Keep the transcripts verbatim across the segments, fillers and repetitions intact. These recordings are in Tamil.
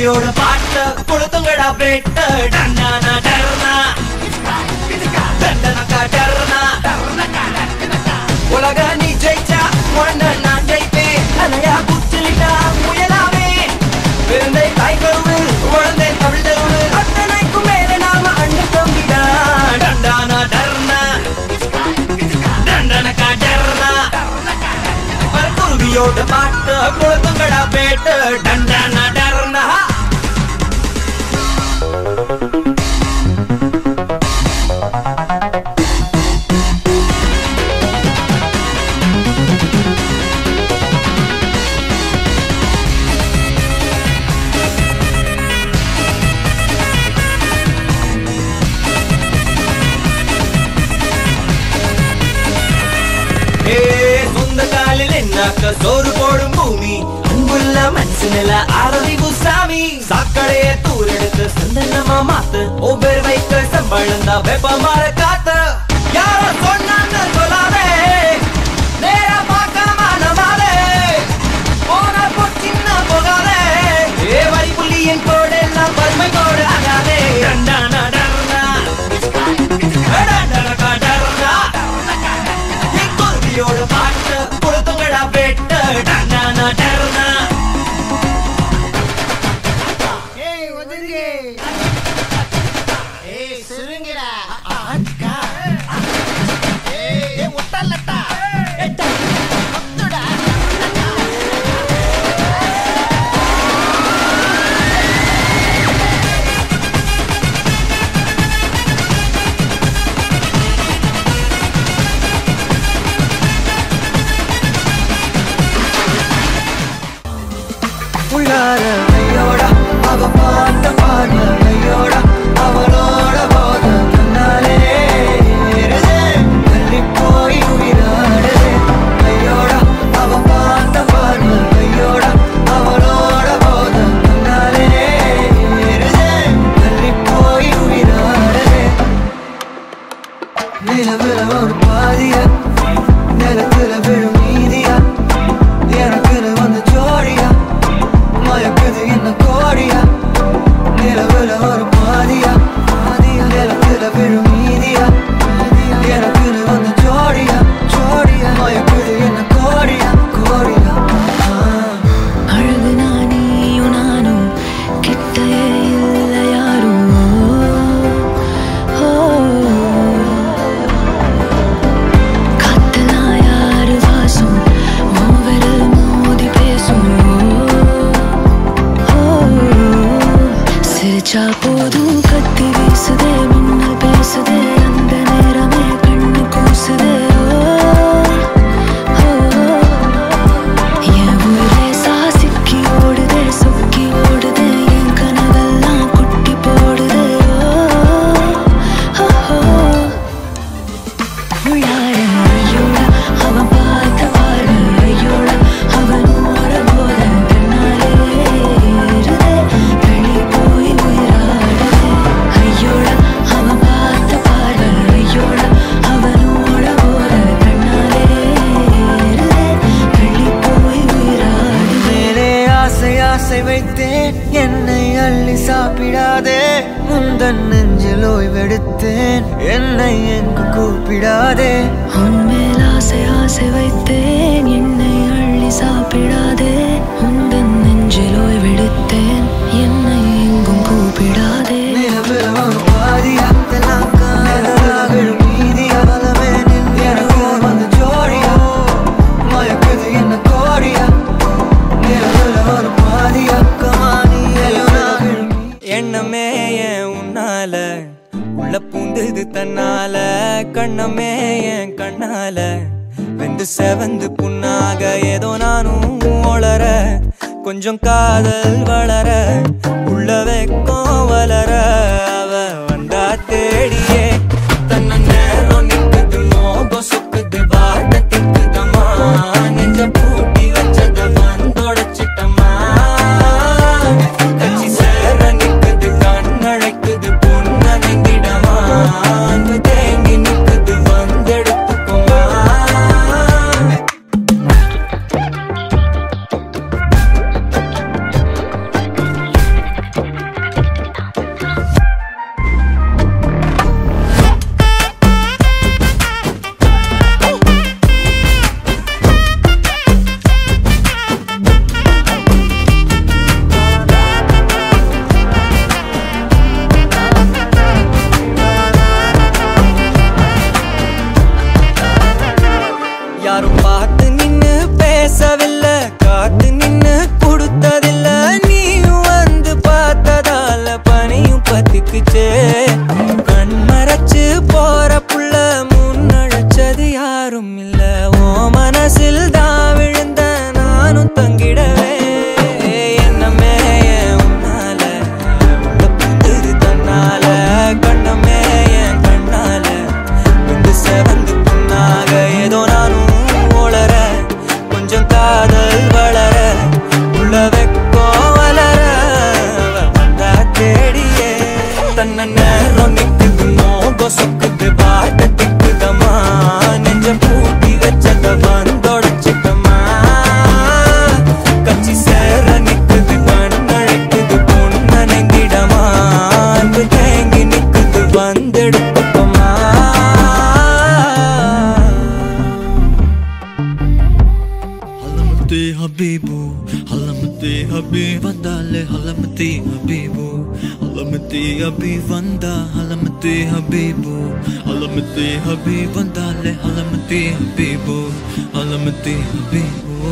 குருவியோட பாட்டு கொளுத்துங்கடா பேட்ட டன்னானா டர்னா டண்டனக்கா டர்னா உலக நீ ஜெயிச்சா உன்ன நான் ஜெயிப்பேன் அலையா குச்சிலிட்டா முயலாவே பிறந்தை தாய் கருவு உழந்தை தமிழ் தெருவு அத்தனைக்கும் மேல நாம அண்ணு தம்பிடா டண்டானா டர்னா டண்டனக்கா டர்னா குருவியோட பாட்டு கொளுத்துங்கடா பேட்ட டண்டானா டர்னா சோறு போடும் பூமி அன்புள்ள மனுஷனில ஆரம்பிப்பு சாமி சாக்கடையே தூரெடுத்து சந்தனமா மாத்து ஒவ்வொரு வைக்க சம்பளம் தான் வெப்பமாற காத்து யாரோ சொன்னாங்க சொல்லாதே நேரா பார்க்காம நம்பாதே போனா போச்சின்ன போகாதே ஏ வரி புள்ளி என் கோடு எல்லாம் பருமை கோடு ஆகாதே டண்டானா டர்னா டண்டனக்கா டர்னா நீ குருவியோட பாட்டு கொளுத்துங்கடா பேட்ட டன்னானா டர்னா ஏய் வந்திருக்கே ஏய் சுருங்கடா அக்கா ஏய் முட்டலட்டா எட்டா முட்டுடா உள்ளார ஐயோடா அவ பார்த்த பார்வை ஐயோடா அவளோட போத கண்ணாலே ஏறுதே தள்ளி போய் உயிராடுதே ஐயோடா அவ பார்த்த பார்வை ஐயோடா அவளோட போத கண்ணாலே ஏறுதே தள்ளி போய் உயிராடுதே நிலவுல ஒரு பாதியா நிலத்துல விழும் நீதியா எனக்குன்னு வந்து ஜோடியா மயக்குது என்ன கோடியா நிலவுல ஒரு பாதியா நிலத்துல விழும் நீதியா எனக்குன்னு வந்து ஜோடியா ஜோடியா மயக்குது என்ன கோடியா கோடியா அழகு நானியும் நானும் கிட்டே இல்லை யாரும் காத்தெல்லாம் யாரு வாசம் மூவரில் மோதி பேசும் சிரிச்சா போதும் கத்தி வீசுதே மின்னல் பேசுதே அந்த நேரமே கண்ணு கூசுதே என் ஊரே சாசிக்கி ஓடுதே சொக்கி ஓடுதே என் கனவெல்லாம் குட்டி போடுதே உள்ளார ஐயோடா அவன் பார்த்த பார்வை ஐயோடா அவனோட போத கண்ணாலே ஏறுதே தள்ளி போய் உயிராடுதே ஐயோடா அவன் பார்த்த பார்வை ஐயோடா அவனோட போத கண்ணாலே ஏறுதே தள்ளி போய் உயிராடுதே மேலே ஆசை ஆசை வைத்தேன் என்னை அள்ளி சாப்பிடாதே முந்தன் நெஞ்சில் ஓய்வெடுத்தேன் என்னை எங்கு கூப்பிடாதே உன்மேல் ஆசை ஆசை வைத்தேன் என்னை அள்ளி சாப்பிடாதே உந்தன் நெஞ்சில் ஓய்வெடுத்தேன் என்னை எங்கும் கூப்பிடாதே நிலவுல ஒரு பாதியா நிலத்துல விழும் நீதியா எனக்கு வந்து ஜோடியா மயக்குது என்ன கோடியா நிலவுல ஒரு பாதியா எண்ணமே ஏன் உன்னால உள்ள பூந்தது தன்னால கண்ணமே ஏன் கண்ணால வெந்து செவந்து புண்ணாக ஏதோ நானும் ஒளர கொஞ்சம் காதல் வளர உள்ள வெக்கம் வளர அவ வந்தா தேடியே தன்ன நேரம் நிக்குது மோகம் சுக்குது வாட்ட திக்குதம்மா நெஞ்ச பூட்டி வச்சத வந்தொடச்சிட்டம்மா கட்சி சேர நிக்குது கண்ணழைக்குது பொண்ண நெங்கிடமா அங்கு தேங்கி நிக்குது வந்தெடுத்துக்குமா மனசில் தான் விழுந்த நானும் தங்கிடவே என்னமே உன்னால தப்புது தன்னால கண்ணமே என் கண்ணால வந்து செவந்து புண்ணாக ஏதோ நானும் உளற கொஞ்சம் காதல் வளர உள்ள வெக்கோ வளர வந்தா தேடியே தன்ன நேரம் நிக்குது மோகம் சொக்குது பாட்ட திக்குதமா நெஞ்ச பூட்டி வச்சத வந்தொடச்சிட்டமா கச்சி சேர நிக்குது கண்ணழைக்குது பொண்ண நெங்கிடமா அன்பு தேங்கி நிக்குது வந்தெடுப்பமா Halamati Habibu, Halamati Habib Vandale, Halamati Habibu, Halamati Habib Vanda, Halamati Habibu, Halamati Habib Vandale, Halamati Habibu, Halamati Habibu.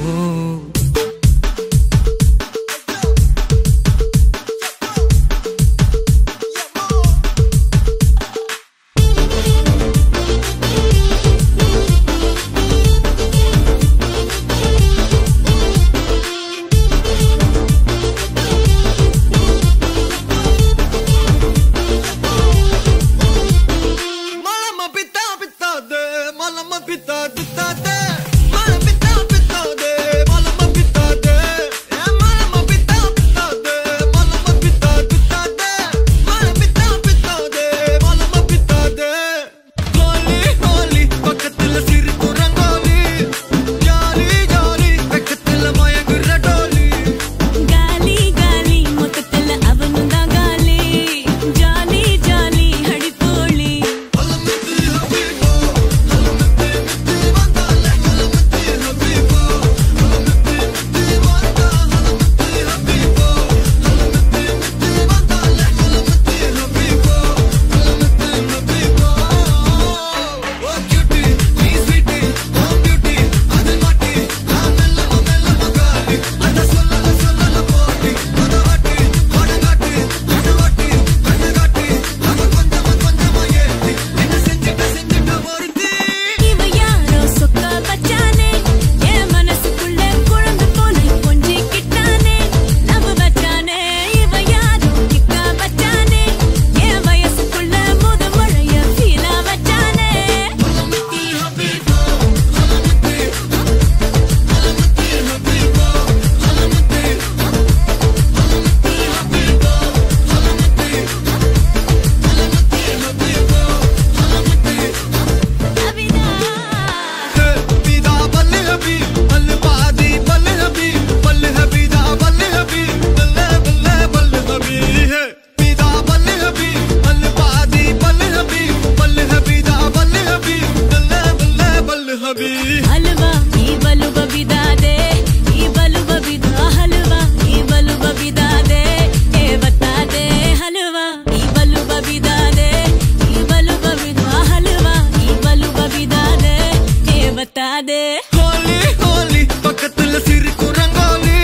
हलवा ई बलु बबिदा दे ई बलु बबिदा हलवा ई बलु बबिदा दे ए बता दे हलवा ई बलु बबिदा दे ई बलु बबिदा हलवा ई बलु बबिदा दे ए बता दे होली होली பக்கத்துல சிரிக்கும் ரங்கோலி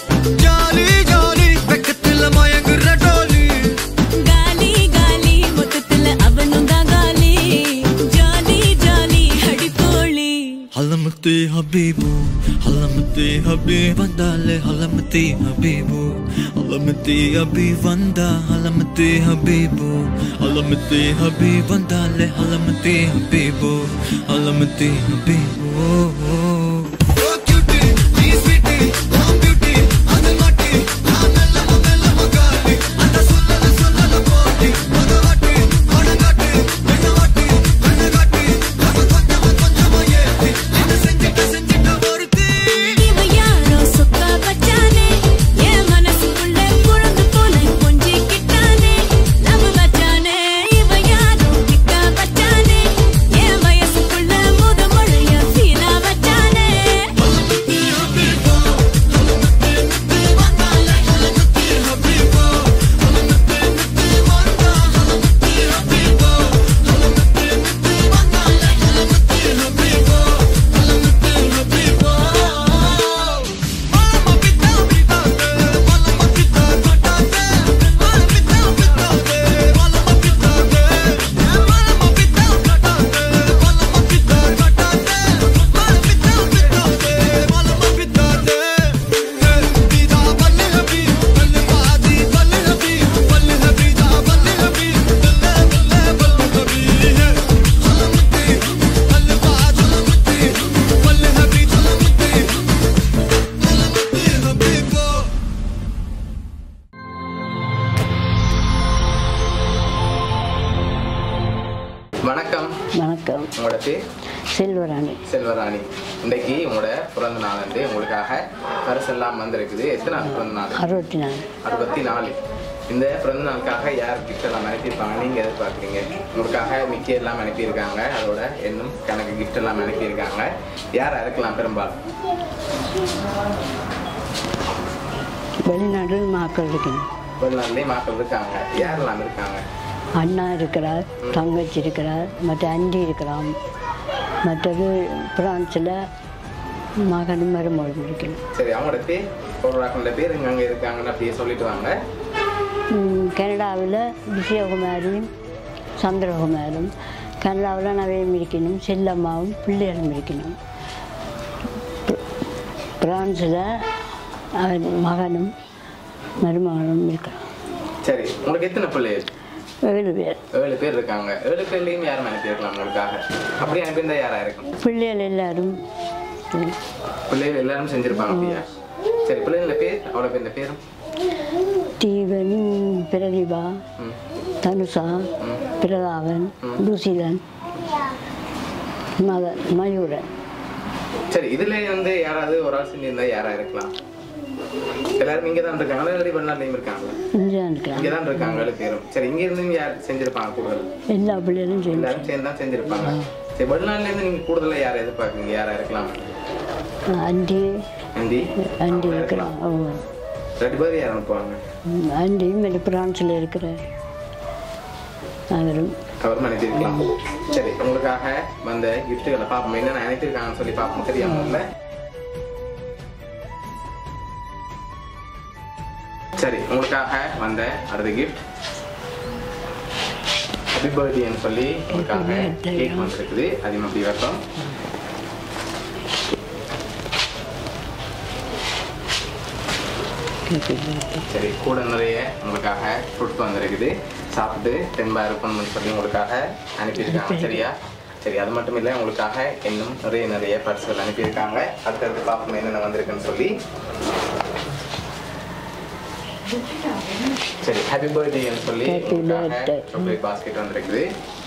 ஜாலி ஜாலி பக்கத்துல மயங்குற டோலி गाली गाली முத்தத்துல அவனும் தான் गाली ஜாலி ஜாலி ஹடி தோழி Halamati Habibu, Halamati Habib Vandale, Halamati Habibu, Halamati Habib Vanda, Halamati Habibu, Halamati Habib Vandale, Halamati Habibu, Halamati Habibu. Oh cutie, நீ sweetie, oh beauty, அது மாட்டி, நான் மெல்ல மெல்ல மகாலி, அந்த சொல்லல சொல்லல போட்டி, அது வாட்டி, கொடங்காட்டி, என்ன வாட்டி, என்ன காட்டி, அது கொஞ்சமா கொஞ்சமா ஏத்தி, என்ன செஞ்சிட்ட செஞ்சிட்ட ஒருத்தி. இவ யாரோ சொக்கா பச்சானே என் மனசுக்குள்ள குழந்தை போல கொஞ்சிக்கிட்டானே லவ் பச்சானே இவ யாரோ கிக்கா பச்சானே என் வயசுக்குள்ள முத மழைய ஃபீலா வச்சானே செல்வராணி. செல்வராணி, இன்றைக்கு உங்களோட பிறந்த நாள் வந்து உங்களுக்காக பரிசு எல்லாம் வந்திருக்குது. எத்தனை நாள் பிறந்த நாள்? அறுபத்தி நாலு. அறுபத்தி நாலு. இந்த பிறந்த நாளுக்காக யார் கிஃப்ட் எல்லாம் அனுப்பியிருப்பாங்க நீங்கள் எதிர்பார்க்குறீங்க? உங்களுக்காக மிக்கி எல்லாம் அனுப்பியிருக்காங்க, அதோட இன்னும் கணக்கு கிஃப்ட் எல்லாம் அனுப்பியிருக்காங்க. யார் இருக்கலாம் பெரும்பாலும்? வெளிநாடு மக்கள் இருக்கணும். வெளிநாட்டுலேயும் மக்கள் இருக்காங்க. யாரெல்லாம் இருக்காங்க? அண்ணா இருக்கிறார், தங்கச்சி இருக்கிறார், மற்ற அண்டி இருக்கிறான், மற்றது பிரான்ஸில் மகன் மருமகள் இருக்கணும். சரி, அவங்களோட பேர் ஒரு பேர் இங்கே அங்கே இருக்காங்கன்னு அப்படியே சொல்லிட்டு வாங்க. கனடாவில் விஜயகுமாரியும் சந்திரகுமாரும், கனடாவில் நவையும் இருக்கணும், செல்லம்மாவும் பிள்ளைகளும் இருக்கணும். பிரான்ஸில் அவன் மகனும் மருமகனும் இருக்கிறான். சரி, உங்களுக்கு எத்தனை பிள்ளைகள்? ஏழு பேர். ஏழு பேர் இருக்காங்க. ஏழு பேர்லையும் யாரும் அனுப்பியிருக்கலாம் உங்களுக்காக? அப்படி அனுப்பியிருந்தா யாரா இருக்கும்? பிள்ளைகள் எல்லாரும் பிள்ளைகள் எல்லாரும் செஞ்சிருப்பாங்க அப்படியா? சரி, பிள்ளைங்கள பேர் அவ்வளோ பேர் இந்த பேரும்? தீவன், பிரதிபா, தனுஷா, பிரதாவன், லுசிலன், மத மயூரன். சரி, இதுல வந்து யாராவது ஒரு ஆள் செஞ்சிருந்தா யாரா இருக்கலாம்? எல்லாரும் இங்கே தான் இருக்காங்க, இல்லாட்டி வெளிநாட்டுலையும் இருக்காங்க? இங்கே தான் இருக்காங்க ஏழு பேரும். சரி, இங்க இருந்து யார் செஞ்சிருப்பாங்க கூடுதல்? எல்லா பிள்ளைகளும் எல்லாரும் சேர்ந்து தான் செஞ்சிருப்பாங்க. சரி, வெளிநாட்டுல இருந்து நீங்க கூடுதலா யாரை எதிர்பார்க்குறீங்க? யாரா இருக்கலாம்? அண்டி அண்டி அண்டி இருக்கிறான். ரெண்டு பேர் யார் அனுப்புவாங்க? அண்டி மேலே பிரான்ஸில் இருக்கிற அவரும் அவரும் அனுப்பியிருக்கலாம். சரி, உங்களுக்காக வந்த கிஃப்ட்டுகளை பார்ப்போம், என்னென்ன அனுப்பியிருக்காங்கன்னு சொல்லி பார்ப்போம். தெரியாம இல்லை? சரி, உங்களுக்காக வந்த அடுத்த கிஃப்ட் ஹாப்பி பர்த்டேன்னு சொல்லி உங்களுக்காக கேக் வந்துருக்குது. அதையும் அப்படி வைப்போம். சரி, கூட நிறைய உங்களுக்காக ஃப்ரூட் வந்துருக்குது. சாப்பிட்டு தெம்பா இருக்கணும்னு சொல்லி உங்களுக்காக அனுப்பியிருக்காங்க. சரியா? சரி, அது மட்டும் இல்லை, உங்களுக்காக இன்னும் நிறைய நிறைய பர்சல் அனுப்பியிருக்காங்க. அடுத்தடுத்து பார்ப்போம் என்னென்ன வந்திருக்குன்னு சொல்லி. சரி, ஹாப்பி பர்த்டேன்னு சொல்லி உங்களுக்காக சாக்லேட் பாஸ்கெட் வந்திருக்குது.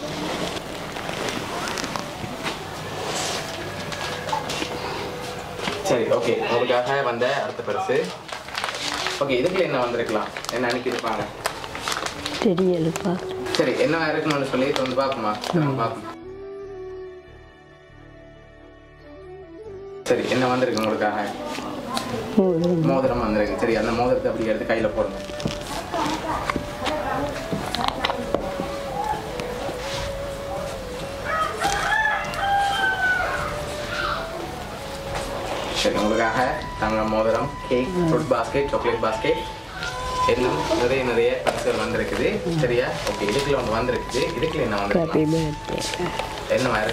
சரி, ஓகே, உங்களுக்காக வந்த அடுத்த பரிசு. ஓகே, இதுக்குள்ள என்ன வந்திருக்கலாம்? என்ன அனுப்பியிருப்பாங்க? தெரியலப்பா. சரி, என்ன இருக்குன்னு சொல்லி வந்து பார்ப்போமா? பார்ப்போம். சரி, என்ன வந்திருக்கு உங்களுக்காக? மோதிரம் வந்திருக்கு. சரி, அந்த மோதிரத்தை அப்படி எடுத்து கையில போடுங்க. சரி, உங்களுக்காக தங்க மோதிரம், cake, fruit basket, chocolate basket, இன்னும் நிறைய நிறைய பரிசுகள் வந்திருக்குது. சரியா? ஓகே, இதுக்குள்ள ஒன்று வந்திருக்குது. இதுக்குள்ள என்ன வந்திருக்கு? என்ன மாதிரி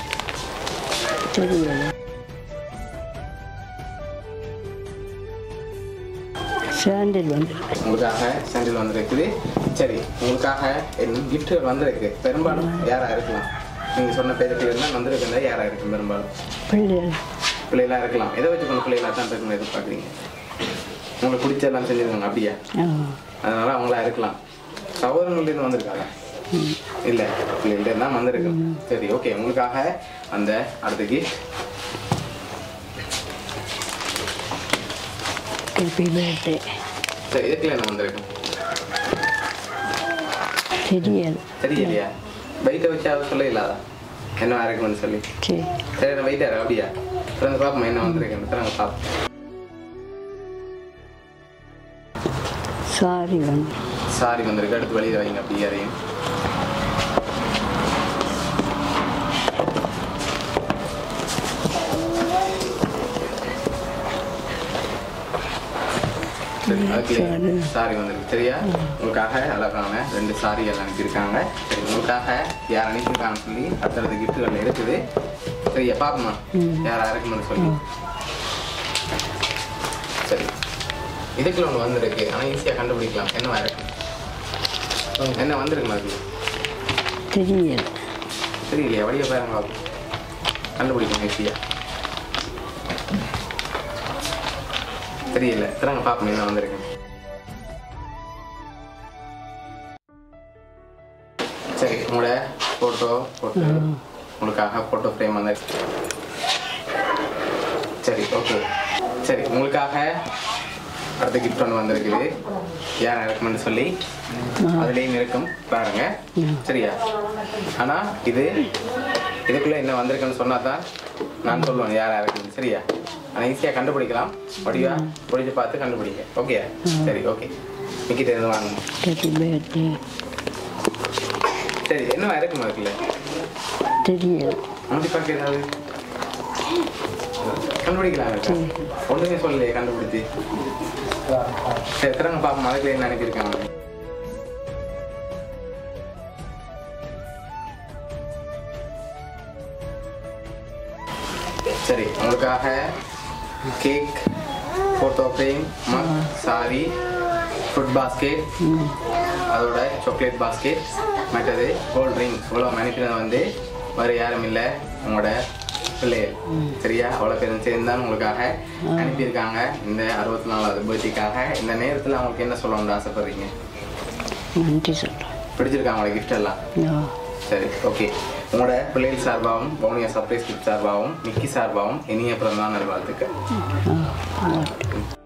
சாண்டில் வந்து உங்களுக்காக சாண்டில் வந்திருக்குது. சரி, உங்களுக்காக இன்னும் கிஃப்ட்டுகள் வந்திருக்கு. பெரும்பாலும் யாரா இருக்கலாம்? நீங்க சொன்ன பேருக்கு இருந்தால் வந்திருக்குன்னா யாரா இருக்கும்? பெரும்பாலும் பிள்ளைகள் பிள்ளைகளா இருக்கலாம். எதை வச்சு கொண்டு பிள்ளைகளா தான் இருக்குன்னு எதிர்பார்க்குறீங்க? உங்களுக்கு பிடிச்ச எல்லாம் செஞ்சிருக்காங்க அப்படியா? அதனால அவங்களா இருக்கலாம். சகோதரங்கள்லேருந்து வந்திருக்காங்க? இல்லை, பிள்ளைகள்ட்ட தான் வந்திருக்கு. சரி, ஓகே, உங்களுக்காக அந்த அடுத்த கிஃப்ட் சரி, இதுக்குள்ள என்ன வந்திருக்கு? தெரியல. தெரியலையா? வெயிட்டை வச்சு அதை சொல்ல இல்லாதா என்ன இருக்குன்னு சொல்லி? சரி, நான் வெயிட்டாரு அப்படியா? திறந்து பார்ப்போம் என்ன வந்திருக்குன்னு. திறங்க பார்ப்போம். சாரி வந்து சாரி வந்திருக்கு. அடுத்து வெளியே வைங்க அப்படியே அதையும். சாரி வந்திருக்கு. சரியா? உங்களுக்காக அழகான ரெண்டு சாரி எல்லாம் அனுப்பியிருக்காங்க. சரி, உங்களுக்காக யார் அனுப்பியிருக்காங்கன்னு சொல்லி அடுத்தடுத்த கிஃப்ட்டுகள் இருக்குது. சரியா? பார்ப்போமா யாரா இருக்குன்னு சொல்லி. சரி, இதுக்குள்ள ஒன்று வந்திருக்கு. ஆனால் ஈஸியாக கண்டுபிடிக்கலாம். என்னவா இருக்கு? என்ன வந்திருக்கு மாதிரி? தெரியல. தெரியலையா? வழியை பாருங்க, கண்டுபிடிக்கணும் ஈஸியா. தெரியல. திறங்க பார்ப்போம் என்ன வந்திருக்கு. சரி, உங்களோட ஃபோட்டோ போட்டு உங்களுக்காக ஃபோட்டோ ஃப்ரேம் வந்து சரி ஓகே சரி உங்களுக்காக அடுத்த கிஃப்ட் ஒன்று வந்திருக்குது யார் இருக்குமென்னு சொல்லி அதுலேயும் இருக்கும் பாருங்க சரியா ஆனால் இது இதுக்குள்ளே என்ன வந்திருக்குன்னு சொன்னால் தான் நான் சொல்லுவேன் யார் இருக்குன்னு சரியா ஆனால் ஈஸியாக கண்டுபிடிக்கலாம் வடிவா பிடிச்சி பார்த்து கண்டுபிடிங்க ஓகே சரி ஓகே மிக்கிட்ட இருந்து வாங்க சரி என்ன இருக்குமா இருக்குல்ல தெரியல முடி பார்க்க ஏதாவது கண்டுபிடிக்கலாம் ஒன்றுமே சொல்லலையே கண்டுபிடிச்சி சரி திறங்க பாப்போம் அதுக்குள்ள என்ன அனுப்பியிருக்காங்க சரி உங்களுக்காக cake photo frame mug sari food basket அதோட சாக்லேட் பாஸ்கெட் மற்றது கோல்ட் ட்ரிங்க்ஸ் இவ்வளோ அனுப்பினது வந்து வேறு யாரும் இல்லை உங்களோட பிள்ளைகள் சரியா அவ்வளோ பேரும் சேர்ந்து தான் உங்களுக்காக அனுப்பியிருக்காங்க இந்த அறுபத்தி நாலாவது பர்த்டேக்காக இந்த நேரத்தில் அவங்களுக்கு என்ன சொல்லணும்னு ஆசைப்படுறீங்க நன்றி சொல்கிறேன் பிடிச்சிருக்காங்க உங்களோட கிஃப்ட் எல்லாம் சரி ஓகே உங்களோட பிள்ளைகள் சார்பாகவும் பவுனியா சர்ப்ரைஸ் கிஃப்ட் சார்பாகவும் மிக்கி சார்பாகவும் இனிய பிறந்தநாள் நல்வாழ்த்துக்கள்